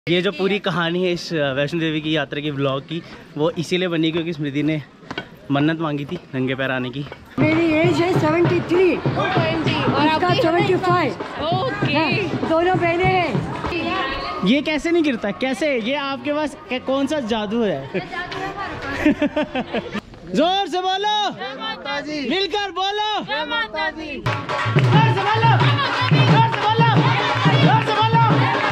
ये जो पूरी कहानी है इस वैष्णो देवी की यात्रा की व्लॉग की, वो इसीलिए बनी क्योंकि स्मृति ने मन्नत मांगी थी नंगे पैर आने की। मेरी एज है 73 और आपका 75। ओके, दोनों बहने हैं। ये कैसे नहीं गिरता? कैसे? ये आपके पास कौन सा जादू है? जोर से बोलो जय माता दी, मिलकर बोलो जय माता दी, जोर से बोलो, जोर से बोलो, जोर से बोलो।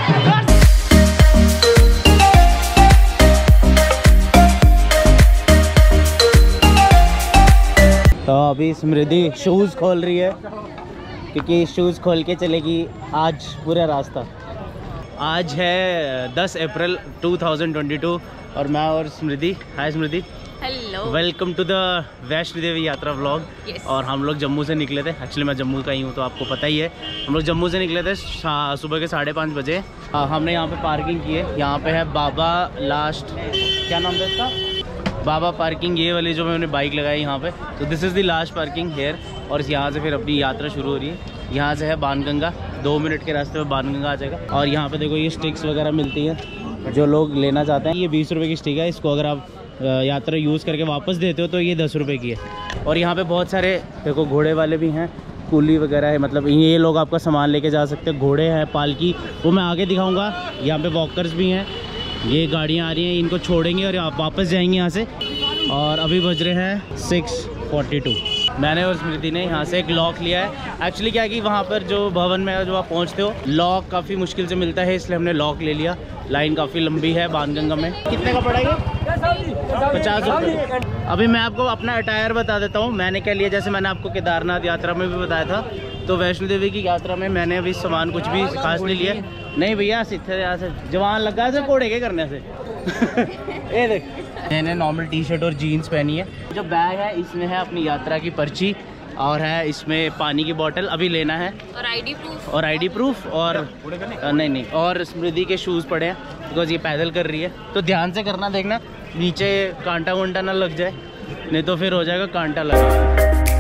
तो अभी स्मृति शूज़ खोल रही है क्योंकि शूज़ खोल के चलेगी आज पूरा रास्ता। आज है 10 अप्रैल 2022 और मैं और Smriti. Hi Smriti. Hello, welcome to the Vaishno Devi yatra vlog. और हम लोग जम्मू से निकले थे। एक्चुअली मैं जम्मू का ही हूँ तो आपको पता ही है। हम लोग जम्मू से निकले थे सुबह के 5:30 बजे। हमने यहाँ पे पार्किंग की है। यहाँ पे है बाबा लास्ट, क्या नाम था इसका, बाबा पार्किंग। ये वाली जो मैंने बाइक लगाई यहाँ पे, तो this is the last parking here. और यहाँ से फिर अपनी यात्रा शुरू हो रही है। यहाँ से है बाणगंगा, 2 मिनट के रास्ते में बाणगंगा आ जाएगा। और यहाँ पे देखो ये स्टिक्स वगैरह मिलती हैं जो लोग लेना चाहते हैं। ये 20 रुपये की स्टिक है। इसको अगर आप यात्रा यूज़ करके वापस देते हो तो ये 10 रुपये की है। और यहाँ पे बहुत सारे देखो घोड़े वाले भी हैं, कुली वगैरह है, मतलब ये लोग आपका सामान लेके जा सकते हैं। घोड़े हैं, पालकी, वो मैं आगे दिखाऊंगा। यहाँ पे वॉकर्स भी हैं। ये गाड़ियाँ आ रही हैं, इनको छोड़ेंगे और आप वापस जाएंगे यहाँ से। और अभी बज रहे हैं 6:42। मैंने और स्मृति ने यहाँ से एक लॉक लिया है। एक्चुअली क्या है कि वहाँ पर जो भवन में जो आप पहुँचते हो, लॉक काफ़ी मुश्किल से मिलता है, इसलिए हमने लॉक ले लिया। लाइन काफ़ी लंबी है बाणगंगा में। कितने का पड़ेगा? 50 रुपये। अभी मैं आपको अपना अटायर बता देता हूँ मैंने क्या लिया। जैसे मैंने आपको केदारनाथ यात्रा में भी बताया था, तो वैष्णो देवी की यात्रा में मैंने अभी सामान कुछ भी खास नहीं लिया। नहीं भैया, सीधे यहाँ से जवान लगा है घोड़े के करने से। ये देख, मैंने नॉर्मल टी शर्ट और जीन्स पहनी है। जो बैग है इसमें है अपनी यात्रा की पर्ची, और है इसमें पानी की बोतल अभी लेना है, और आईडी प्रूफ और नहीं और स्मृति के शूज़ पड़े हैं बिकॉज ये पैदल कर रही है। तो ध्यान से करना, देखना नीचे कांटा वंटा ना लग जाए, नहीं तो फिर हो जाएगा कांटा लगा।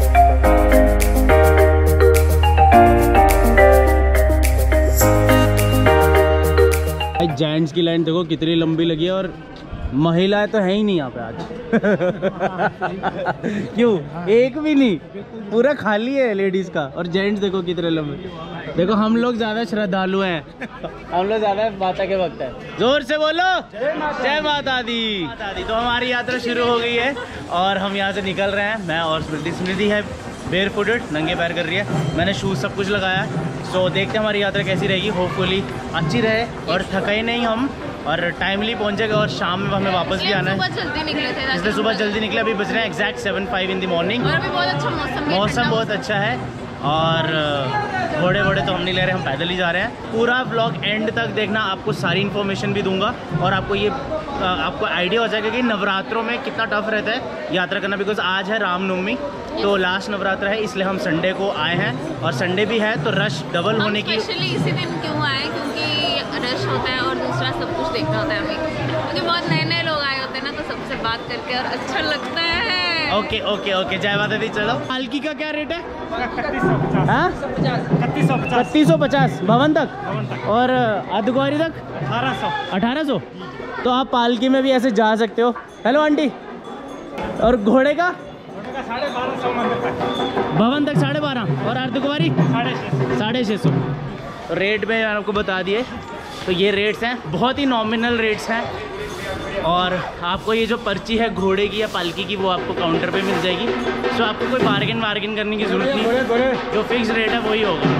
जेंट्स की लाइन देखो कितनी लंबी लगी है और महिलाएं तो है ही नहीं यहाँ पे आज। क्यों? एक भी नहीं, पूरा खाली है लेडीज का। और जेंट्स देखो कितने लंबे। देखो हम लोग ज्यादा श्रद्धालु हैं, हम लोग ज्यादा माता के वक्त है। जोर से बोलो जय माता दी। तो हमारी यात्रा शुरू हो गई है और हम यहाँ से निकल रहे हैं। मैं और स्मृति है बेयर फुटेड, नंगे पैर कर रही है। मैंने शूज़ सब कुछ लगाया है। सो देखते हैं हमारी यात्रा कैसी रहेगी। होपफुली अच्छी रहे और थके नहीं हम, और टाइमली पहुंचेगा। और शाम में हमें वापस भी आना है। जल्दी निकले थे, इसलिए सुबह जल्दी निकले। अभी बज रहे हैं एग्जैक्ट 7:05 इन द मॉर्निंग। और अभी बहुत अच्छा मौसम बहुत अच्छा है। और घोड़े तो हम नहीं ले रहे, हम पैदल ही जा रहे हैं। पूरा व्लॉग एंड तक देखना, आपको सारी इन्फॉर्मेशन भी दूंगा। और आपको ये आपको आइडिया हो जाएगा कि नवरात्रों में कितना टफ रहता है यात्रा करना। बिकॉज आज है रामनवमी, तो लास्ट नवरात्र है, इसलिए हम संडे को आए हैं। और संडे भी है तो रश डबल होने की। स्पेशली इसी दिन क्यों आए? क्योंकि रश होता है और दूसरा सब कुछ देखना होता है हमें, क्योंकि बहुत नए लोग आए होते हैं ना, तो सबसे बात करके और अच्छा लगता है। ओके जय माता दी। चलो, पालकी का क्या रेट है? 3150 भवन तक, और अर्धकुंवारी तक 1800। तो आप पालकी में भी ऐसे जा सकते हो। Hello aunty. और घोड़े का 1250 भवन तक 1250, और अर्धकुंवारी 650। रेट में आपको बता दिए। तो ये रेट्स हैं, बहुत ही नॉमिनल रेट्स हैं। और आपको ये जो पर्ची है घोड़े की या पालकी की, वो आपको काउंटर पे मिल जाएगी। सो आपको कोई बार्गेन करने की ज़रूरत नहीं, जो फिक्स रेट है वही होगा।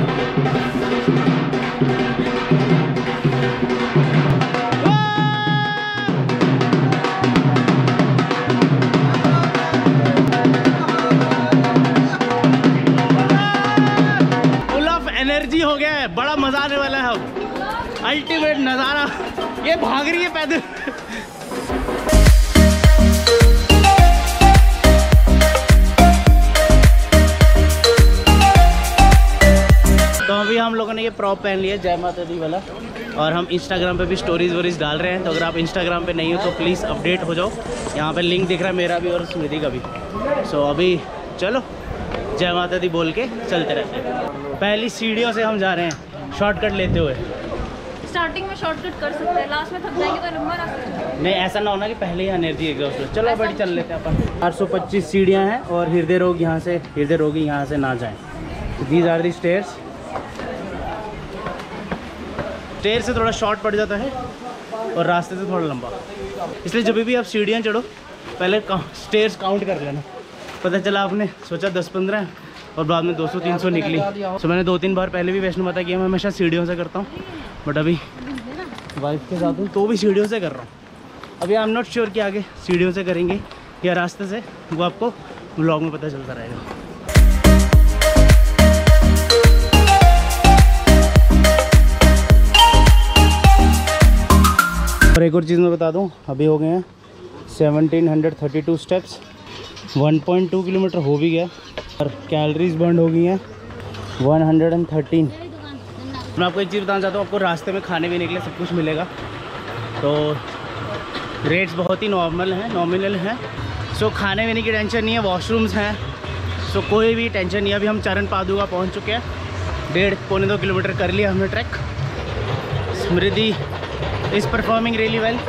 फुल ऑफ एनर्जी हो गया है, बड़ा मजा आने वाला है अब। अल्टीमेट नज़ारा। ये भाग रही है पैदल। तो अभी हम लोगों ने ये प्रॉप पहन लिया जय माता दी वाला, और हम इंस्टाग्राम पे भी स्टोरीज वोरीज डाल रहे हैं। तो अगर आप इंस्टाग्राम पे नहीं हो तो प्लीज़ अपडेट हो जाओ। यहाँ पे लिंक दिख रहा है मेरा भी और स्मृति का भी। सो अभी चलो जय माता दी बोल के चलते रहते हैं। पहली सीढ़ियों से हम जा रहे हैं शॉर्टकट लेते हुए। स्टार्टिंग में शॉर्टकट कर सकते हैं, लास्ट में थक जाएंगे तो लंबा रास्ता। नहीं ऐसा ना होना कि पहले ही एनर्जी एग्जॉस्ट। चलो बड़ी चल लेते हैं अपन। 425 सीढ़ियाँ हैं और हृदय रोग यहाँ से ना जाएं। These are the stairs. Stair से थोड़ा शॉर्ट पड़ जाता है और रास्ते से थोड़ा लंबा, इसलिए जब भी आप सीढ़ियाँ चढ़ो पहले स्टेयर्स काउंट कर लेना। पता चला आपने सोचा 10-15 और बाद में 200-300 निकली। तो मैंने 2-3 बार पहले भी वैष्णो माता किया, मैं हमेशा सीढ़ियों से करता हूँ, बट अभी वाइफ के साथ हूँ तो भी सीढ़ियों से कर रहा हूँ। अभी आई एम नॉट श्योर कि आगे सीढ़ियों से करेंगे या रास्ते से, वो आपको व्लॉग में पता चलता रहेगा। और एक और चीज़ मैं बता दूँ, अभी हो गए हैं 1732 स्टेप्स, 1.2 किलोमीटर हो भी गया और कैलोरीज बर्न हो गई हैं 113। मैं आपको एक चीज़ बताना चाहता हूँ, आपको रास्ते में खाने पीने के लिए सब कुछ मिलेगा, तो रेट्स बहुत ही नॉमिनल हैं। सो खाने पीने की टेंशन नहीं है, वॉशरूम्स हैं, सो कोई भी टेंशन नहीं है। अभी हम चरण पादुका पहुँच चुके हैं, 1.5-2 किलोमीटर कर लिया हमने track. Smriti is performing really well.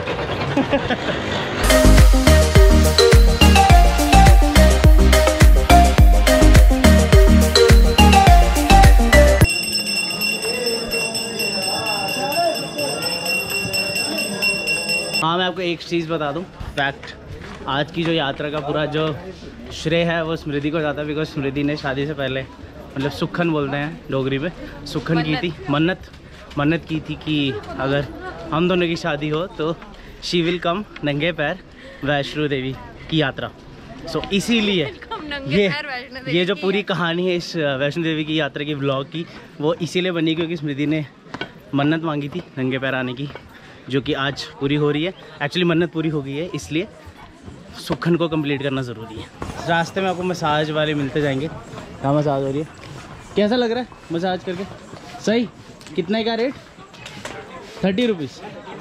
हाँ मैं आपको एक चीज़ बता दूँ, फैक्ट, आज की जो यात्रा का पूरा जो श्रेय है वो स्मृति को जाता है, बिकॉज स्मृति ने शादी से पहले, मतलब सुखन बोलते हैं डोगरी में, सुखन की थी, मन्नत की थी कि अगर हम दोनों की शादी हो तो शी विल कम नंगे पैर वैष्णो देवी की यात्रा। सो इसीलिए ये जो पूरी कहानी है इस वैष्णो देवी की यात्रा की व्लॉग की, वो इसीलिए बनी क्योंकि स्मृति ने मन्नत मांगी थी नंगे पैर आने की, जो कि आज पूरी हो रही है। एक्चुअली मन्नत पूरी हो गई है, इसलिए सुखन को कंप्लीट करना ज़रूरी है। रास्ते में आपको मसाज वाले मिलते जाएंगे। कहाँ मसाज हो रही है, कैसा लग रहा है मसाज करके? सही। कितने का रेट? 30 रुपीज़।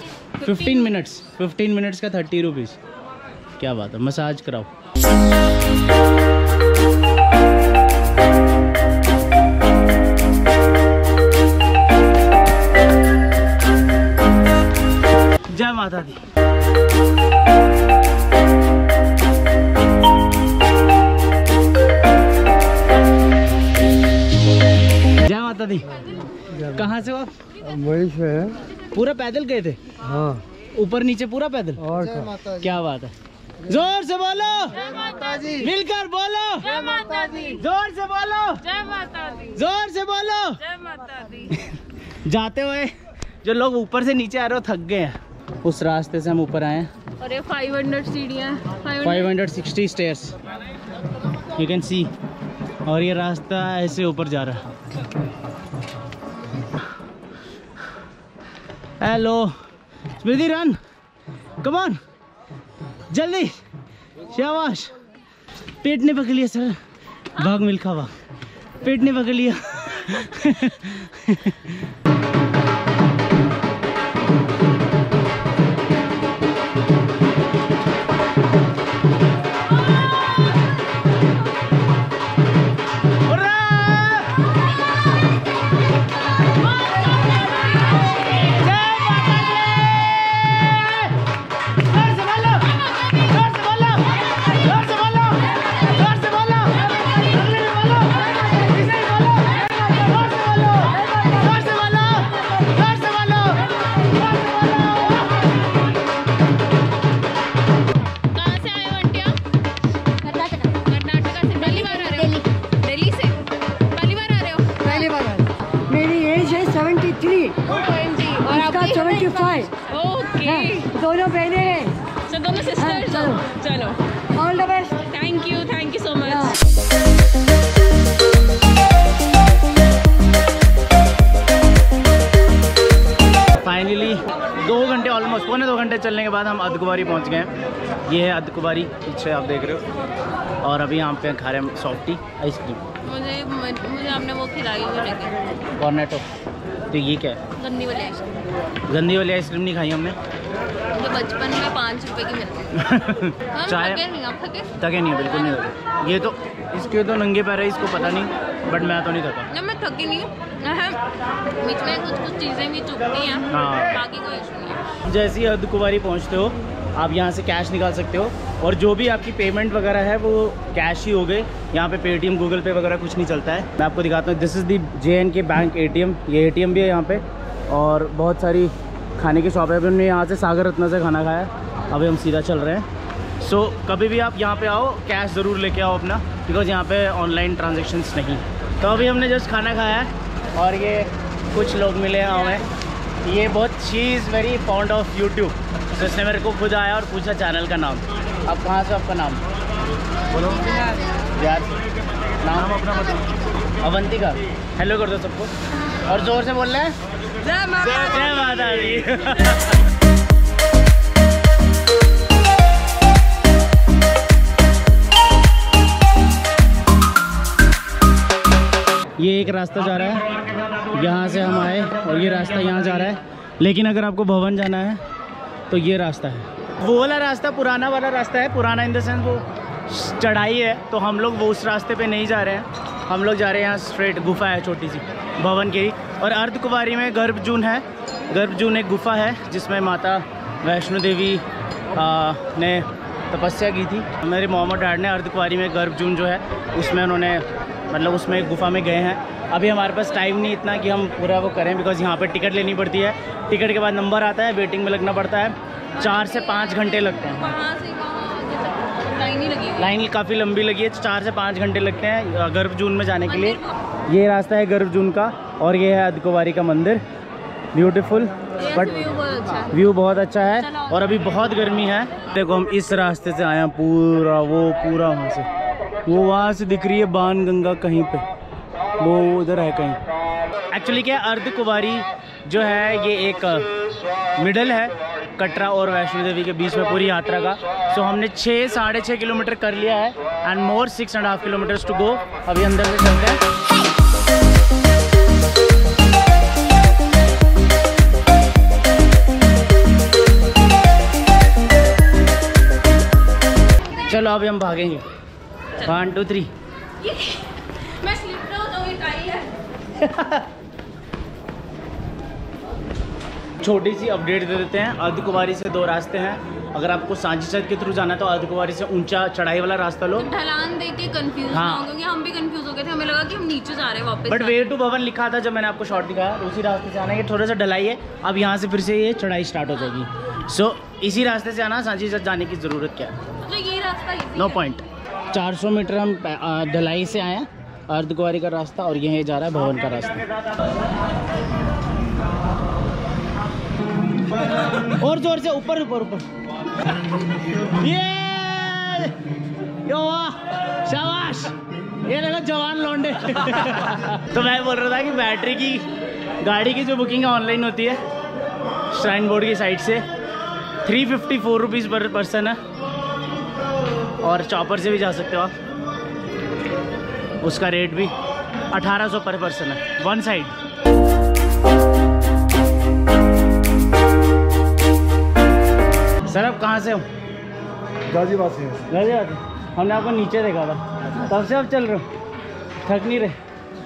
15 मिनट्स का 30 रुपीज़। क्या बात है, मसाज कराओ। जय माता दी। जय माता दी। कहाँ से हो आप? वहीं से है। पूरा पैदल गए थे? हाँ, ऊपर नीचे पूरा पैदल। और क्या बात है, जोर से बोलो जय माता दी, मिलकर बोलो जय माता दी, जोर से बोलो जय माता दी, जोर से बोलो। जय माता दी। जाते हुए जो लोग ऊपर से नीचे आ रहे हो थक गए हैं, उस रास्ते से हम ऊपर आए हैं। और ये 500 सीढ़ियाँ, 560 स्टेयर्स यू कैन सी, और ये रास्ता ऐसे ऊपर जा रहा है। Hello Smriti, run, come on, जल्दी, शाबाश। पेट ने पकड़ लिया सर, भाग मिल्खा भाग, पेट ने पकड़ लिया। और आपका 75। ओके, दोनों बहनें हैं। तो दोनों सिस्टर्स हो। चलो, all the best. Thank you so much. Finally 2 घंटे, ऑलमोस्ट 1.25 घंटे चलने के बाद हम अर्धकुंवारी पहुंच गए हैं। ये है अर्धकुंवारी, पीछे आप देख रहे हो। और अभी यहाँ पे खा रहे हैं सॉफ्टी आइसक्रीम। मुझे आपने वो खिलाई हुई, लेकिन कॉर्नेटो। तो ये क्या है? गंदी वाली आइसक्रीम। गंदी वाली आइसक्रीम नहीं खाई हमने, जो बचपन में 5 रुपए की मिलती है। चाय आप थके नहीं, बिल्कुल नहीं थके। ये तो इसके तो नंगे पैर है, इसको पता नहीं, बट मैं तो नहीं थका। ना मैं थकी नहीं हूँ, बीच में कुछ चीज़ें भी चुभती हैं, बाकी कोई इशू नहीं है। जैसे ही अर्धकुंवारी पहुँचते हो आप यहाँ से कैश निकाल सकते हो, और जो भी आपकी पेमेंट वगैरह है वो कैश ही हो गए। यहाँ पे पेटीएम गूगल पे वगैरह कुछ नहीं चलता है। मैं आपको दिखाता हूँ, this is the JNK bank ATM। ये ATM भी है यहाँ पे, और बहुत सारी खाने की शॉप है। अभी हमने यहाँ से सागर रत्ना से खाना खाया, अभी हम सीधा चल रहे हैं। सो कभी भी आप यहाँ पे आओ कैश ज़रूर लेके आओ अपना, बिकॉज यहाँ पे ऑनलाइन ट्रांजेक्शन्स नहीं। तो अभी हमने जस्ट खाना खाया है, और ये कुछ लोग मिले हैं हमें। ये बहुत she is very fond of YouTube, तो इसने मेरे को खुद आया और पूछा चैनल का नाम। आप कहाँ से, आपका नाम बोलो यार, नाम अपना बताओ। अवंतिका। हेलो कर दो सबको, और ज़ोर से बोल रहे हैं जय माता दी। ये एक रास्ता जा रहा है, यहाँ से हम आए, और ये रास्ता यहाँ जा रहा है। लेकिन अगर आपको भवन जाना है तो ये रास्ता है, वो वाला रास्ता पुराना वाला रास्ता है। पुराना इन द सेंस वो चढ़ाई है, तो हम लोग वो उस रास्ते पे नहीं जा रहे हैं। हम लोग जा रहे हैं यहाँ स्ट्रेट, गुफा है छोटी सी भवन की। और अर्धकुंवारी में गर्भजून है। गर्भजून एक गुफा है जिसमें माता वैष्णो देवी ने तपस्या की थी। मेरे मॉम और डैड ने अर्धकुंवारी में गर्भजून जो है उसमें उन्होंने, मतलब उसमें एक गुफा में गए हैं। अभी हमारे पास टाइम नहीं इतना कि हम पूरा वो करें, बिकॉज यहाँ पे टिकट लेनी पड़ती है। टिकट के बाद नंबर आता है, वेटिंग में लगना पड़ता है। 4 से 5 घंटे लगते हैं। लाइन काफ़ी लंबी लगी है, 4 से 5 घंटे लगते हैं गर्भजून में जाने के लिए। ये रास्ता है गर्भजून का, और ये है अर्धकुंवारी का मंदिर। ब्यूटीफुल, बट व्यू बहुत अच्छा है, और अभी बहुत गर्मी है। देखो हम इस रास्ते से आए हैं, पूरा वहाँ से, वो वहाँ से दिख रही है बाण गंगा कहीं पे, वो उधर है कहीं। एक्चुअली क्या है, अर्धकुंवारी जो है ये एक मिडल है कटरा और वैष्णो देवी के बीच में पूरी यात्रा का। सो हमने 6-6.5 किलोमीटर कर लिया है, and more 6.5 kilometres to go. अभी अंदर से चलते हैं। चलो अभी हम भागेंगे। 1 2 3। मैं स्लिप हो जाऊंगी, टाई है। छोटी सी अपडेट दे देते हैं। अर्धकुंवारी से 2 रास्ते हैं। अगर आपको सांची के थ्रू जाना है तो अर्धकुंवारी से ऊंचा चढ़ाई वाला रास्ता लो। ढलान देख के कंफ्यूज ना हो, क्योंकि हम भी कंफ्यूज हो गए थे, हमें लगा कि हम नीचे जा रहे हैं वापस। बट वे टू भवन लिखा था जब मैंने आपको शॉर्ट दिखाया, उसी रास्ते से आना। ये थोड़ा सा ढलाई है, अब यहाँ से फिर से ये चढ़ाई स्टार्ट हो जाएगी। सो इसी रास्ते से आना, सांची जाने की ज़रूरत क्या है, तो ये रास्ता नो पॉइंट। 400 मीटर हम ढलाई से आए हैं, अर्धकुंवारी का रास्ता, और यह जा रहा है भवन का रास्ता। और जोर से ऊपर ऊपर ऊपर। ये शाबाश, ये देखो जवान लौंडे। तो मैं बोल रहा था कि बैटरी की गाड़ी की जो बुकिंग ऑनलाइन होती है श्राइन बोर्ड की साइट से, 354 रुपीज़ पर पर्सन है, और चॉपर से भी जा सकते हो आप। उसका रेट भी 1800 पर पर्सन है, 1 साइड। सर आप कहाँ से हो? गाजीबाद से। गाजीबाद। हमने आपको नीचे देखा था, तब से आप चल रहे हो, थक नहीं रहे?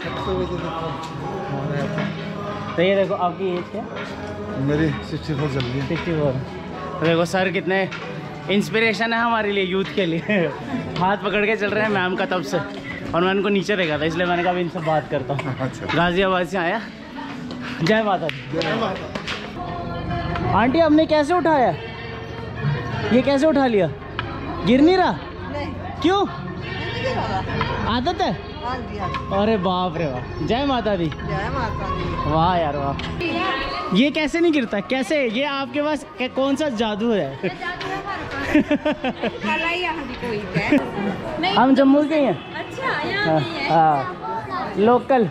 तो ये देखो, आपकी एज क्या? मेरी 64 चल रही है। 64। तो देखो सर कितने इंस्पिरेशन है हमारे लिए, यूथ के लिए। हाथ पकड़ के चल रहे हैं मैम का तब से, और मैं उनको नीचे देखा था, इसलिए मैंने कहा इनसे बात करता हूँ। अच्छा। गाजियाबाद से आया। जय माता दी। जय माता। आंटी आपने कैसे उठाया? ये कैसे उठा लिया? गिर नहीं रहा? नहीं। क्यों? आदत है? हाँ जी, हाँ। अरे बाप रे बाप, जय माता दी। जय माता दी। वाह यार वाह। ये कैसे नहीं गिरता? कैसे? ये आपके पास कौन सा जादू है? हम जम्मू के हैं। अच्छा, यहाँ नहीं है। हाँ, लोकल।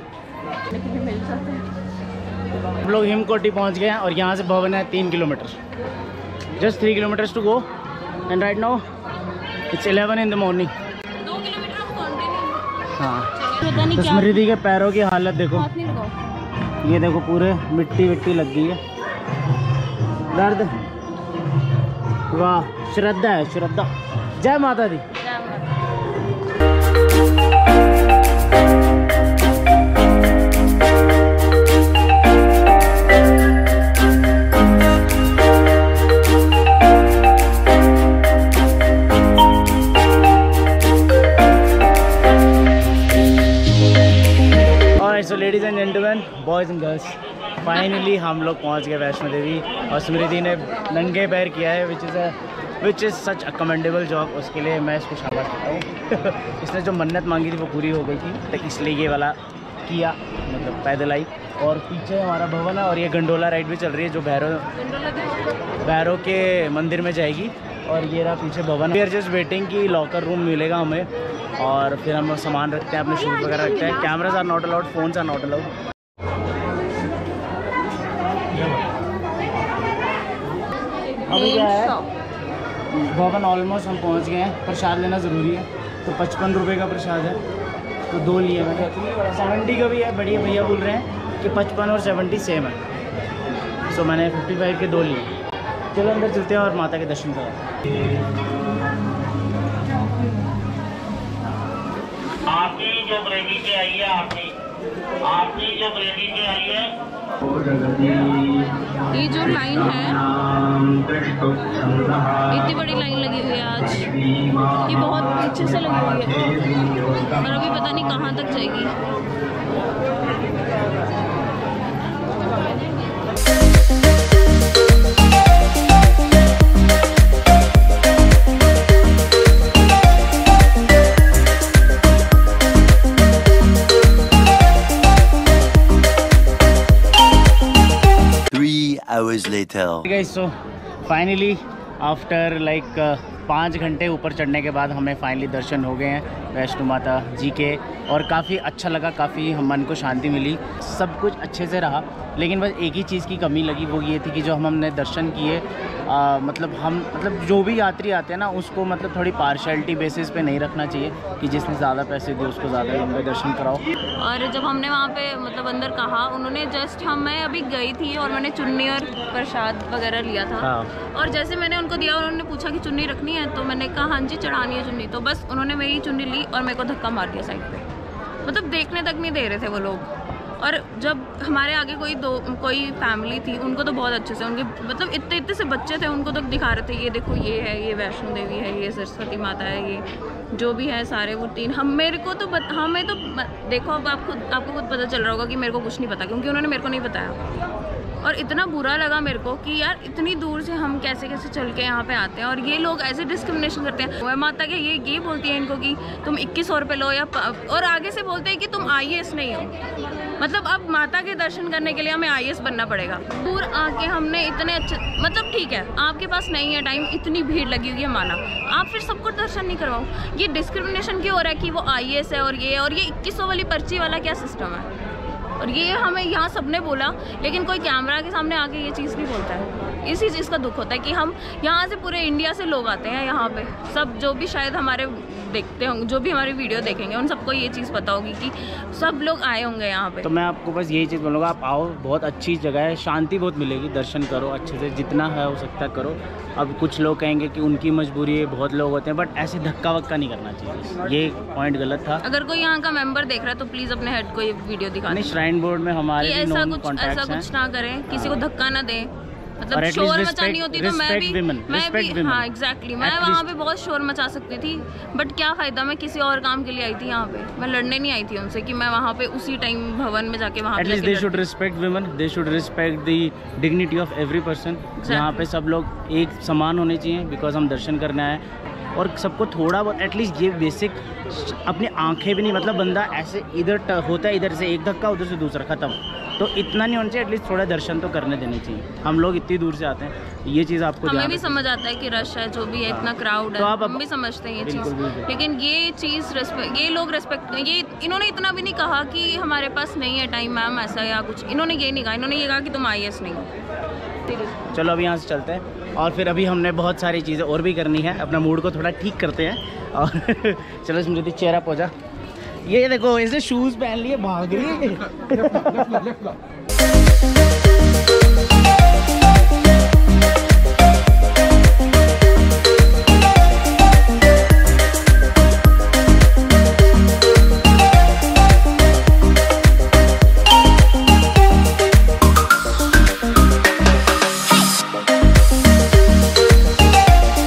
हम लोग हिमकोटी पहुँच गए हैं, और यहाँ से भवन है 3 kilometre, just 3 kilometres to go, and right now it's 11 in the morning। 2 kilometre हम कंटिन्यू। हाँ, पता नहीं तो क्या स्मृति के पैरों की हालत देखो, हाथ नहीं लगाओ। ये देखो पूरे मिट्टी विट्टी लग गई है। दर्द वाह, श्रद्धा है, श्रद्धा। जय माता दी। So ladies and gentleman, boys and girls, finally हम लोग पहुंच गए वैष्णो देवी। और स्मृति ने नंगे पैर किया है, which is such a commendable job. उसके लिए मैं इसको शाबाश देता हूँ। इसने जो मन्नत मांगी थी वो पूरी हो गई थी, तो इसलिए ये वाला किया, मतलब पैदल आई। और पीछे हमारा भवन है और ये गंडोला राइड भी चल रही है जो भैरव के मंदिर में जाएगी। और ये रहा पीछे Bhawan. We are just waiting कि लॉकर रूम मिलेगा हमें, और फिर हम सामान रखते हैं, अपने शूज़ वगैरह रखते हैं। Cameras are not allowed, phones are not allowed. अभी क्या है, भवन ऑलमोस्ट हम पहुंच गए हैं। प्रसाद लेना ज़रूरी है, तो 55 रुपये का प्रसाद है, तो 2 लिए मैंने। 70 का भी है, बढ़िया भैया बोल रहे हैं कि 55 और 70 सेम है, सो मैंने 55 के 2 लिए। चलो अंदर चलते हैं और माता के दर्शन करें। आपकी जो ब्रेडी के आई है, आपकी जो ब्रेडी के आई है। ये जो लाइन है, इतनी बड़ी लाइन लगी हुई है आज, ये बहुत अच्छे से लगी हुई है, और अभी पता नहीं कहाँ तक जाएगी। Hours later. Guys, so finally after like 5 घंटे ऊपर चढ़ने के बाद हमें फाइनली दर्शन हो गए हैं वैष्णो माता जी के, और काफ़ी अच्छा लगा, काफ़ी हम मन को शांति मिली, सब कुछ अच्छे से रहा। लेकिन बस एक ही चीज़ की कमी लगी, वो ये थी कि जो हमने दर्शन किए, मतलब जो भी यात्री आते हैं ना, उसको मतलब थोड़ी पार्शियलिटी बेसिस पे नहीं रखना चाहिए कि जिसने ज़्यादा पैसे दिए उसको ज़्यादा लंबे दर्शन कराओ। और जब हमने वहाँ पे मतलब अंदर कहा, उन्होंने जस्ट मैं अभी गई थी और मैंने चुन्नी और प्रसाद वगैरह लिया था। हाँ। और जैसे मैंने उनको दिया, उन्होंने पूछा कि चुन्नी रखनी है, तो मैंने कहा हाँ जी चढ़ानी है चुन्नी, तो बस उन्होंने मेरी चुन्नी ली और मेरे को धक्का मार दिया साइड पे, मतलब देखने तक नहीं दे रहे थे वो लोग। और जब हमारे आगे कोई फैमिली थी, उनको तो बहुत अच्छे से, उनके मतलब इतने से बच्चे थे, उनको तो दिखा रहे थे, ये देखो ये है, ये वैष्णो देवी है, ये सरस्वती माता है, ये जो भी है सारे वो 3। हमें तो देखो, अब आपको खुद पता चल रहा होगा कि मेरे को कुछ नहीं पता, क्योंकि उन्होंने मेरे को नहीं बताया। और इतना बुरा लगा मेरे को कि यार इतनी दूर से हम कैसे चल के यहाँ पे आते हैं, और ये लोग ऐसे डिस्क्रिमिनेशन करते हैं। माता के ये बोलती है इनको कि तुम 2100 रुपये लो, या और आगे से बोलते हैं कि तुम IAS नहीं हो। मतलब अब माता के दर्शन करने के लिए हमें IAS बनना पड़ेगा। दूर आके हमने इतने अच्छे, मतलब ठीक है आपके पास नहीं है टाइम, इतनी भीड़ लगी हुई है माना, आप फिर सबको दर्शन नहीं करवाओ। ये डिस्क्रिमिनेशन क्यों हो रहा है कि वो IAS है और ये 2100 वाली पर्ची वाला क्या सिस्टम है। और ये हमें यहाँ सबने बोला, लेकिन कोई कैमरा के सामने आके ये चीज़ नहीं बोलता है। इसी चीज़ का दुख होता है कि हम यहाँ से पूरे इंडिया से लोग आते हैं यहाँ पे, सब जो भी शायद हमारे देखते होंगे, जो भी हमारी वीडियो देखेंगे, उन सबको ये चीज़ पता होगी कि सब लोग आए होंगे यहाँ पे। तो मैं आपको बस यही चीज़ बोलूँगा, आप आओ, बहुत अच्छी जगह है, शांति बहुत मिलेगी, दर्शन करो अच्छे से, जितना है हो सकता है करो। अब कुछ लोग कहेंगे कि उनकी मजबूरी है, बहुत लोग होते हैं, बट ऐसे धक्का वक्का नहीं करना चाहिए, ये पॉइंट गलत था। अगर कोई यहाँ का मेंबर देख रहा है तो प्लीज़ अपने हेड को ये वीडियो दिखा। नहीं, श्राइन बोर्ड में हमारे ऐसा कुछ ना करें, किसी को धक्का ना दें, मतलब शोर मचानी होती तो मैं भी हाँ एग्जैक्टली, मैं वहाँ पे बहुत शोर मचा सकती थी, बट क्या फ़ायदा, मैं किसी और काम के लिए आई थी यहाँ पे, मैं लड़ने नहीं आई थी उनसे कि मैं वहाँ पे उसी टाइम भवन में जाके वहाँ पे। They should respect women, they should respect the dignity of every person. यहाँ पे सब लोग एक समान होने चाहिए, बिकॉज हम दर्शन करने आए, और सबको थोड़ा बहुत एटलीस्ट ये बेसिक अपनी आंखें भी नहीं, मतलब बंदा ऐसे इधर होता है, इधर से एक धक्का उधर से दूसरा, ख़त्म, तो इतना नहीं होना चाहिए, एटलीस्ट थोड़ा दर्शन तो करने देने चाहिए। हम लोग इतनी दूर से आते हैं, ये चीज़ आपको हमें भी समझ आता है कि रश है, जो भी है, इतना क्राउड है, हम भी समझते हैं ये चीज़, लेकिन ये चीज़ ये लोग रेस्पेक्ट, ये इन्होंने इतना भी नहीं कहा कि हमारे पास नहीं है टाइम मैम ऐसा या कुछ, इन्होंने ये नहीं कहा, इन्होंने ये कहा कि तुम IAS नहीं हो। चलो अभी यहाँ से चलते हैं, और फिर अभी हमने बहुत सारी चीज़ें और भी करनी है, अपना मूड को थोड़ा ठीक करते हैं। और चलो स्मृति चेहरा पहुँचा, ये देखो ऐसे शूज़ पहन लिए भाग रही है।